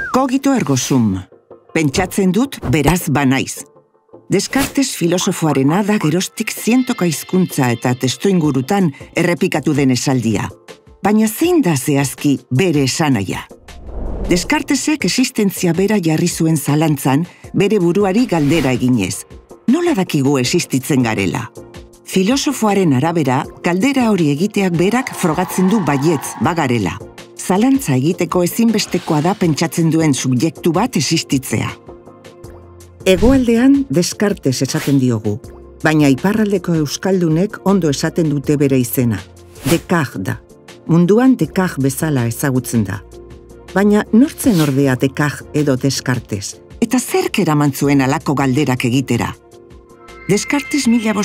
Cogito ergo sum. Pentsatzen dut, beraz banaiz. Descartes filosofoarena da geroztik zientoka hizkuntza eta testuingurutan errepikatu den esaldia. Baina zein da zehazki bere esanaia? Descartesek existentzia bera jarri zuen zalantzan, bere buruari galdera eginez. Nola dakigu existitzen garela? Filosofoaren arabera, galdera hori egiteak berak frogatzen du baietz, bagarela. Zalantza egiteko ezinbestekoa da pentsatzen duen subjektu bat existitzea. Hegoaldean Descartes esaten diogu, baina iparraldeko euskaldunek ondo esaten dute bere izena. Descartes da. Munduan Descartes bezala ezagutzen da. Baina nortzen ordea Descartes edo Descartes? Eta zerk eraman zuen halako galderak egitera? Descartes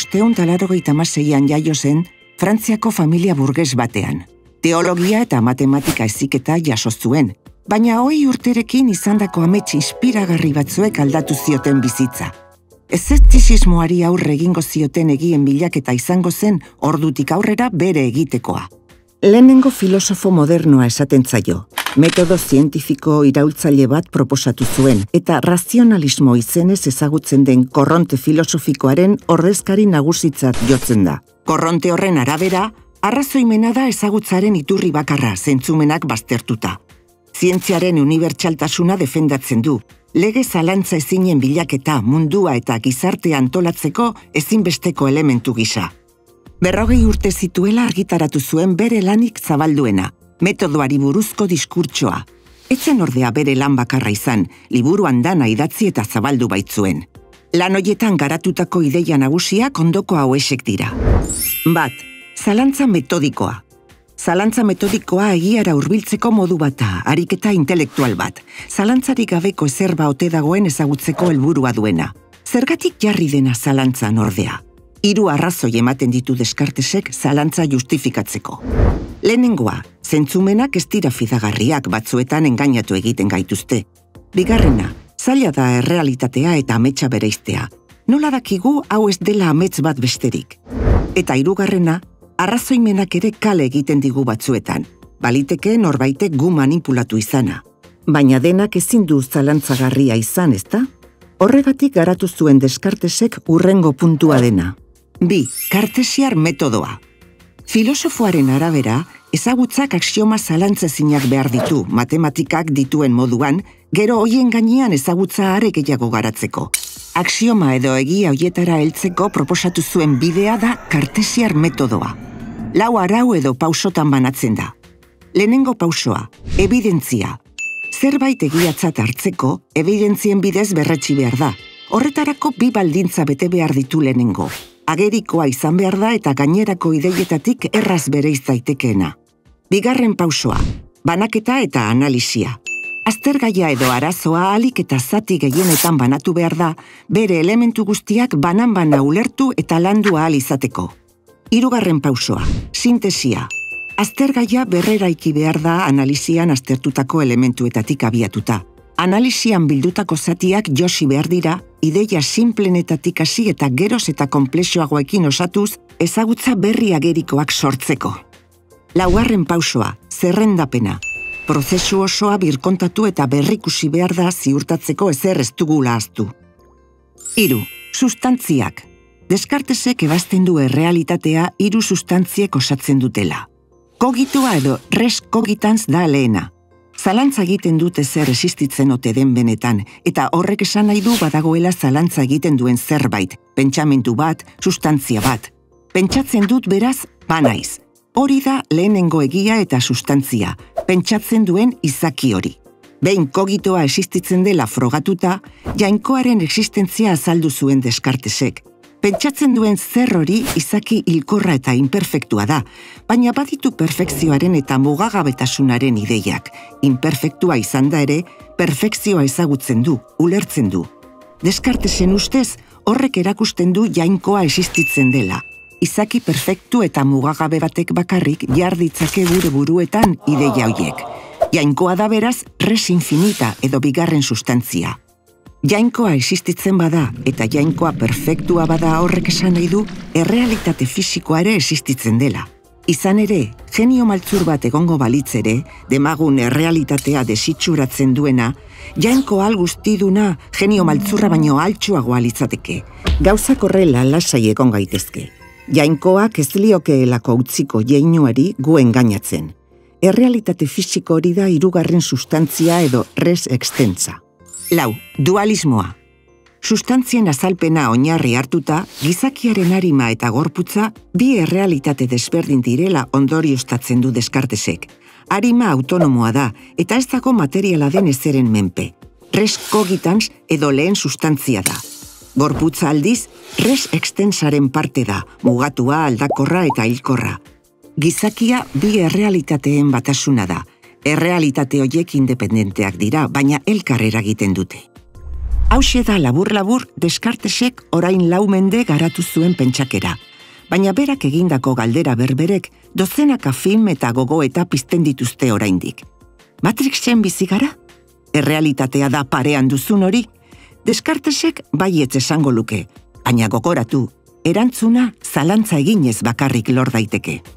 1586an jaio zen Frantziako familia burges batean. Teologia eta matematika heziketa jaso zuen, baina 20 urterekin izandako amets inspiragarri batzuek aldatu zioten bizitza. Eszeptizismoari aurre egingo zioten egien bilaketa izango zen ordutik aurrera bere egitekoa. Lehenengo filosofo modernoa esaten zaio. Metodo zientifiko iraultzaile bat proposatu zuen, eta razionalismo izenez ezagutzen den korronte filosofikoaren ordezkari nagusitzat jotzen da. Korronte horren arabera, arrazoimena da ezagutzaren iturri bakarra, zentzumenak baztertuta. Zientziaren unibertsaltasuna defendatzen du, lege zalantza ezinen bilaketa mundua eta gizartea antolatzeko ezinbesteko elementu gisa. 40 urte zituela argitaratu zuen bere lanik zabalduena, metodoari buruzko diskurtsoa. Etzen ordea bere lan bakarra izan, liburuan dana idatzi eta zabaldu baitzuen. Lan hoietan garatutako ideia nagusiak ondoko hauexek dira. Bat, zalantza metodikoa. Zalantza metodikoa egiara hurbiltzeko modu bata, ariketa intelektual bat. Zalantzarik gabeko ezerba ote dagoen ezagutzeko helburua duena. Zergatik jarri dena zalantzan ordea? 3 arrazoi ematen ditu Descartesek zalantza justifikatzeko. Lehenengoa, zentzumenak ez dira fidagarriak batzuetan engainatu egiten gaituzte. Bigarrena, zaila da errealitatea eta ametsa bereiztea. Nola dakigu hau ez dela amets bat besterik. Eta 3. Arrazoimenak ere kale egiten digu batzuetan. Baliteke norbaitek gu manipulatu izana. Baina denak ezin du zalantzagarria izan, ezta? Horregatik garatu zuen Descartesek hurrengo puntua dena. 2. Kartesiar metodoa. Filosofoaren arabera, ezagutzak axioma zalantzezinak behar ditu, matematikak dituen moduan, gero hoien gainean ezagutza are gehiago garatzeko. Axioma edo egia hoietara heltzeko proposatu zuen bidea da kartesiar metodoa. 4 arau edo pausotan banatzen da. Lehenengo pausoa, evidentzia. Zerbait egiatzat hartzeko, evidentzien bidez berretsi behar da. Horretarako 2 baldintza bete behar ditu lehenengo. Agerikoa izan behar da eta gainerako ideietatik erraz bereiz daitekeena. 2. pausoa, banaketa eta analisia. Aztergaia edo arazoa ahalik eta zati gehienetan banatu behar da, bere elementu guztiak banan-bana ulertu eta landu ahal izateko. 3. pausoa, sintesia. Aztergaia berreraiki behar da analisian aztertutako elementuetatik abiatuta. Analisian bildutako zatiak josi behar dira, ideia sinplenetatik hasi eta geroz eta konplexuagoekin osatuz, ezagutza berri agerikoak sortzeko. 4. pausoa, zerrendapena. Prozesu osoa birkontatu eta berrikusi behar da ziurtatzeko ezer ez dugula ahaztu. 3. Sustantziak. Descartesek ebazten du errealitatea 3 sustantziek osatzen dutela. Kogitoa edo res cogitans da lehena. Zalantza egiten dute zer existitzen ote den benetan, eta horrek esan nahi du badagoela zalantza egiten duen zerbait, pentsamentu bat, sustantzia bat. Pentsatzen dut beraz, banaiz. Hori da lehenengo egia eta sustantzia, pentsatzen duen izaki hori. Behin kogitoa existitzen dela frogatuta, jainkoaren existentzia azaldu zuen Descartesek. Pentsatzen duen zer hori izaki hilkorra eta imperfektua da, baina baditu perfekzioaren eta mugagabetasunaren ideiak. Imperfektua izan da ere, perfekzioa ezagutzen du, ulertzen du. Descartesen ustez, horrek erakusten du jainkoa existitzen dela. Izaki perfektu eta mugagabe batek bakarrik jarditzake gure buruetan ideia hoiek. Jainkoa da beraz, res infinita edo 2. sustantzia. Jainkoa existitzen bada eta jainkoa perfektua bada horrek esan nahi du errealitate fisikoa ere existitzen dela. Izan ere, genio maltzur bat egongo balitzere, demagun errealitatea desitxuratzen duena, jainko guztiduna genio maltzurra baino altxuagoa litzateke. Gauzak horrela lasai egon gaitezke. Jainkoak ez liokeelako utziko jeinuari gu engainatzen. Errealitate fisiko hori da hirugarren sustantzia edo res extensa. 4. Dualismoa. Sustantzien azalpena oinarri hartuta, gizakiaren arima eta gorputza bi errealitate desberdin direla ondorioztatzen du Descartesek. Arima autonomoa da, eta ez dago materiala den ezeren menpe. Res cogitans edo lehen sustantzia da. Gorputza aldiz, res extensaren parte da, mugatua, aldakorra eta hilkorra. Gizakia bi errealitateen batasuna da. Errealitate horiek independenteak dira, baina elkar eragiten dute. Hauxe da labur-labur Descartesek orain 4 mende garatu zuen pentsakera. Baina berak egindako galdera berberek dozenaka film eta gogoeta pizten dituzte oraindik. Matrixen bizi gara? Errealitatea da parean duzun hori? Descartesek baietz esango luke, baina gogoratu, erantzuna zalantza eginez bakarrik lor daiteke.